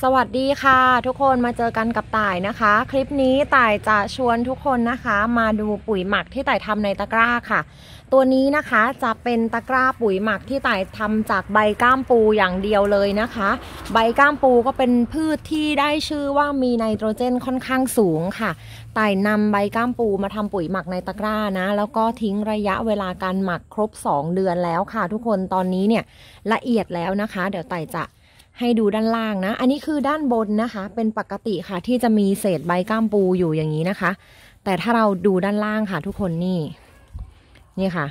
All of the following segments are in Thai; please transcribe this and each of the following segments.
สวัสดีค่ะทุกคนมาเจอกันกับต่ายนะคะคลิปนี้ต่ายจะชวนทุกคนนะคะมาดูปุ๋ยหมักที่ต่ายทำในตะกร้าค่ะตัวนี้นะคะจะเป็นตะกร้าปุ๋ยหมักที่ต่ายทำจากใบก้ามปูอย่างเดียวเลยนะคะใบก้ามปูก็เป็นพืชที่ได้ชื่อว่ามีไนโตรเจนค่อนข้างสูงค่ะต่ายนำใบก้ามปูมาทำปุ๋ยหมักในตะกร้านะแล้วก็ทิ้งระยะเวลาการหมักครบ2 เดือนแล้วค่ะทุกคนตอนนี้เนี่ยละเอียดแล้วนะคะเดี๋ยวต่ายจะให้ดูด้านล่างนะอันนี้คือด้านบนนะคะเป็นปกติค่ะที่จะมีเศษใบก้ามปูอยู่อย่างนี้นะคะแต่ถ้าเราดูด้านล่างค่ะทุกคนนี่ค่ะ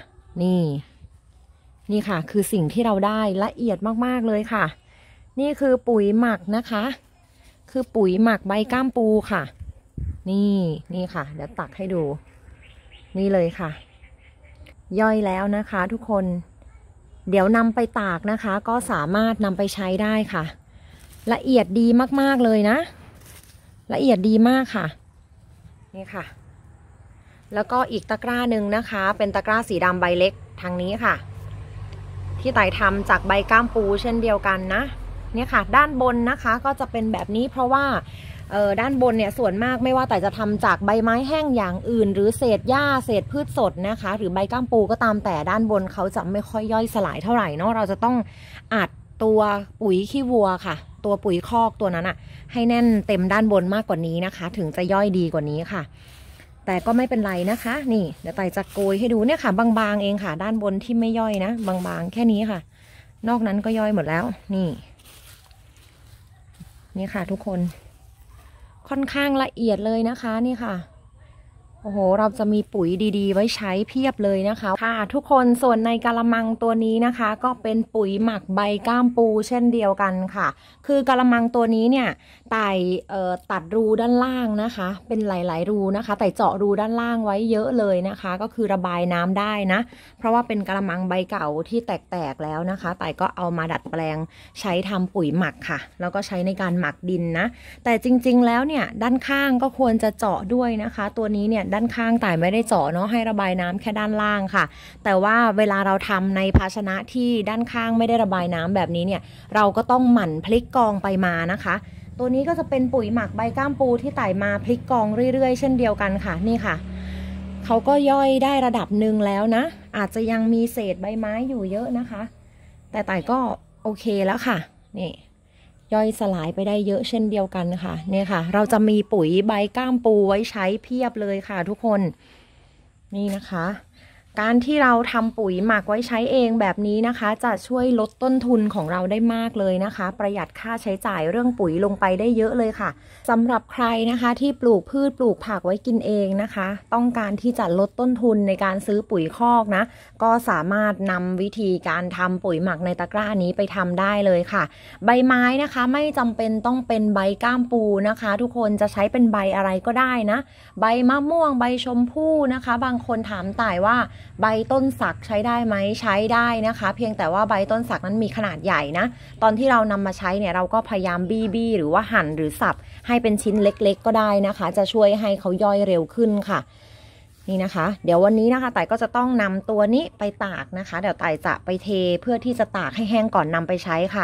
นี่ค่ะคือสิ่งที่เราได้ละเอียดมากๆเลยค่ะนี่คือปุ๋ยหมักนะคะคือปุ๋ยหมักใบก้ามปูค่ะนี่ค่ะเดี๋ยวตักให้ดูนี่เลยค่ะย่อยแล้วนะคะทุกคนเดี๋ยวนำไปตากนะคะก็สามารถนำไปใช้ได้ค่ะละเอียดดีมากๆเลยนะละเอียดดีมากค่ะนี่ค่ะแล้วก็อีกตะกร้าหนึ่งนะคะเป็นตะกร้าสีดำใบเล็กทางนี้ค่ะที่ต่ายทำจากใบก้ามปูเช่นเดียวกันนะเนี่ยค่ะด้านบนนะคะก็จะเป็นแบบนี้เพราะว่าด้านบนเนี่ยส่วนมากไม่ว่าแต่จะทำจากใบไม้แห้งอย่างอื่นหรือเศษหญ้าเศษพืชสดนะคะหรือใบก้ามปูก็ตามแต่ด้านบนเขาจะไม่ค่อยย่อยสลายเท่าไหร่เนาะเราจะต้องอัดตัวปุ๋ยขี้วัวค่ะตัวปุ๋ยคอกตัวนั้นอะให้แน่นเต็มด้านบนมากกว่านี้นะคะถึงจะย่อยดีกว่านี้ค่ะแต่ก็ไม่เป็นไรนะคะนี่เดี๋ยวไต่จะโกยให้ดูเนี่ยค่ะบางๆเองค่ะด้านบนที่ไม่ย่อยนะบางๆแค่นี้ค่ะนอกนั้นก็ย่อยหมดแล้วนี่ค่ะทุกคนค่อนข้างละเอียดเลยนะคะนี่ค่ะโอ้โหเราจะมีปุ๋ยดีๆไว้ใช้เพียบเลยนะคะค่ะทุกคนส่วนในกะละมังตัวนี้นะคะก็เป็นปุ๋ยหมักใบก้ามปูเช่นเดียวกันค่ะคือกะละมังตัวนี้เนี่ยไต่ตัดรูด้านล่างนะคะเป็นหลายๆรูนะคะไต่เจาะรูด้านล่างไว้เยอะเลยนะคะก็คือระบายน้ำได้นะเพราะว่าเป็นกะละมังใบเก่าที่แตกๆแล้วนะคะไต่ก็เอามาดัดแปลงใช้ทำปุ๋ยหมักค่ะแล้วก็ใช้ในการหมักดินนะแต่จริงๆแล้วเนี่ยด้านข้างก็ควรจะเจาะด้วยนะคะตัวนี้เนี่ยด้านข้างต่ายไม่ได้เจาะเนาะให้ระบายน้ำแค่ด้านล่างค่ะแต่ว่าเวลาเราทำในภาชนะที่ด้านข้างไม่ได้ระบายน้ำแบบนี้เนี่ยเราก็ต้องหมั่นพลิกกองไปมานะคะตัวนี้ก็จะเป็นปุ๋ยหมักใบก้ามปูที่ต่ายมาพลิกกองเรื่อยๆเช่นเดียวกันค่ะนี่ค่ะเขาก็ย่อยได้ระดับหนึ่งแล้วนะอาจจะยังมีเศษใบไม้อยู่เยอะนะคะแต่ต่ายก็โอเคแล้วค่ะนี่ย่อยสลายไปได้เยอะเช่นเดียวกันค่ะเนี่ยค่ะเราจะมีปุ๋ยใบก้ามปูไว้ใช้เพียบเลยค่ะทุกคนนี่นะคะการที่เราทำปุ๋ยหมักไว้ใช้เองแบบนี้นะคะจะช่วยลดต้นทุนของเราได้มากเลยนะคะประหยัดค่าใช้จ่ายเรื่องปุ๋ยลงไปได้เยอะเลยค่ะสำหรับใครนะคะที่ปลูกพืชปลูกผักไว้กินเองนะคะต้องการที่จะลดต้นทุนในการซื้อปุ๋ยคอกนะก็สามารถนำวิธีการทำปุ๋ยหมักในตะกร้านี้ไปทำได้เลยค่ะใบไม้นะคะไม่จำเป็นต้องเป็นใบก้ามปูนะคะทุกคนจะใช้เป็นใบอะไรก็ได้นะใบมะม่วงใบชมพู่นะคะบางคนถามต่ายว่าใบต้นสักใช้ได้ไหมใช้ได้นะคะเพียงแต่ว่าใบต้นสักนั้นมีขนาดใหญ่นะตอนที่เรานำมาใช้เนี่ยเราก็พยายามบี้หรือว่าหั่นหรือสับให้เป็นชิ้นเล็กๆก็ได้นะคะจะช่วยให้เขาย่อยเร็วขึ้นค่ะนี่นะคะเดี๋ยววันนี้นะคะต่ายก็จะต้องนำตัวนี้ไปตากนะคะเดี๋ยวต่ายจะไปเทเพื่อที่จะตากให้แห้งก่อนนำไปใช้ค่ะ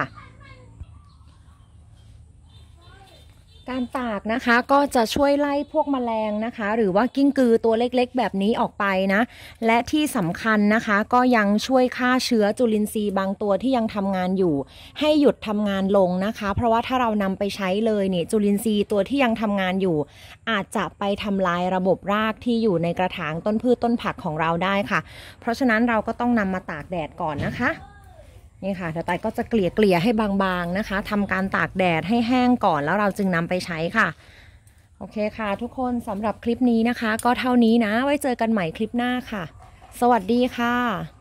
การตากนะคะก็จะช่วยไล่พวกแมลงนะคะหรือว่ากิ้งกือตัวเล็กๆแบบนี้ออกไปนะและที่สำคัญนะคะก็ยังช่วยฆ่าเชื้อจุลินทรีย์บางตัวที่ยังทำงานอยู่ให้หยุดทำงานลงนะคะเพราะว่าถ้าเรานำไปใช้เลยเนี่ยจุลินทรีย์ตัวที่ยังทำงานอยู่อาจจะไปทำลายระบบรากที่อยู่ในกระถางต้นพืชต้นผักของเราได้ค่ะเพราะฉะนั้นเราก็ต้องนำมาตากแดดก่อนนะคะนี่ค่ะเดี๋ยวไต่ก็จะเกลี่ยให้บางๆนะคะทำการตากแดดให้แห้งก่อนแล้วเราจึงนำไปใช้ค่ะโอเคค่ะทุกคนสำหรับคลิปนี้นะคะก็เท่านี้นะไว้เจอกันใหม่คลิปหน้าค่ะสวัสดีค่ะ